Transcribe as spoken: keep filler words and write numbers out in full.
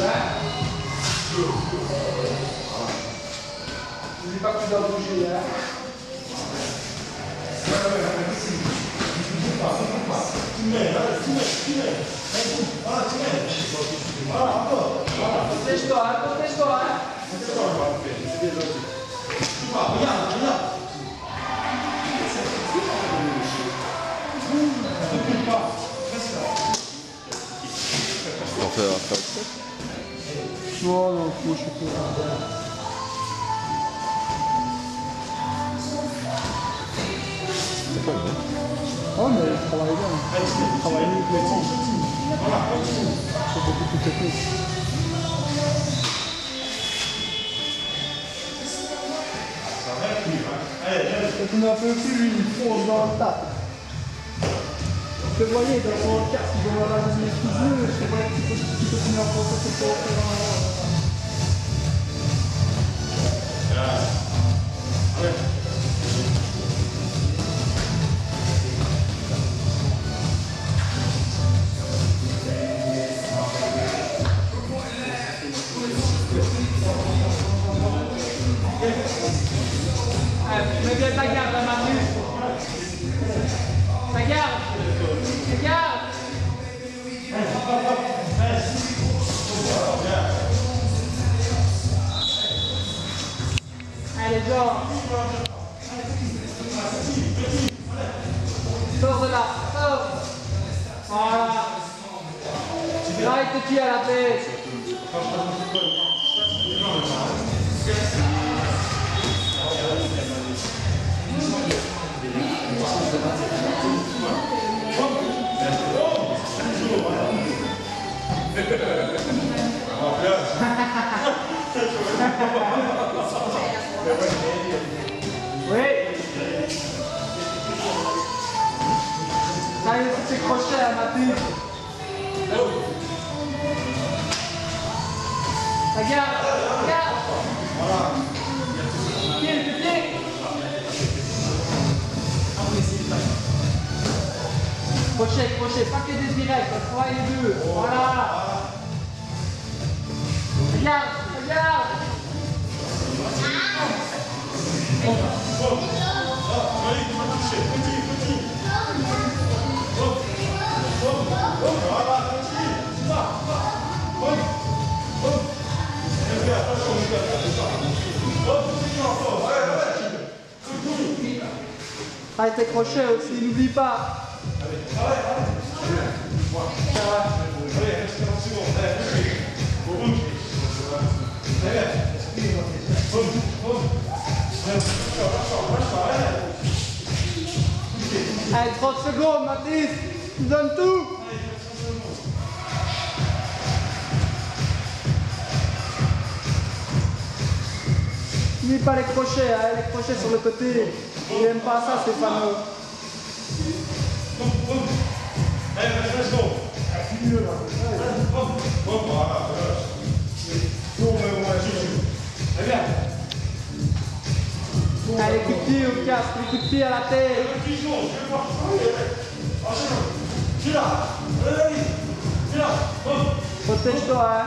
N'oublie pas que tu dois bouger, hein. Tu mets, tu mets, tu mets. Voilà, tu mets. Voilà, encore. Protège-toi, hein, protège-toi, hein. Protège-toi, je vais le faire. C'est bien gentil. Tu vois, regarde, regarde. Ne coupe pas. Reste là. On fait un faire. Non, non, moi je suis pas. C'est pas bien. Oh, mais il travaille bien. Il travaille mieux que les petits. Voilà, continue. C'est beaucoup plus technique. Ça va être mieux, hein. Allez, allez. Quand on n'en peut plus, lui, il fonce dans le tas. Vous voyez, dans mon casque, ils vont avoir la deuxième fusée, je sais pas si tu peux finir en français, c'est pour faire un... Allez. Mais bien ta garde, la Manu. Ta garde. Ta garde. Allez, Jean. Sors de là. Sors. Voilà. Là, il te tire à la tête. Oui. Ça y est, c'est crochet à Mathieu. Regarde, regarde. Pied, le pied. Crochet, crochet, pas que des directs, trois et deux. Voilà. Regarde, regarde. Allez, tes crochets aussi, n'oublie pas. Allez, trente secondes, Mathis, tu donnes tout. N'oublie pas les crochets, hein, les crochets sur le côté. Il n'aime pas ça, Stéphano. Allez, let's go. Allez, les coups de pied au casque, les coups de pied à la tête. Protège-toi, hein.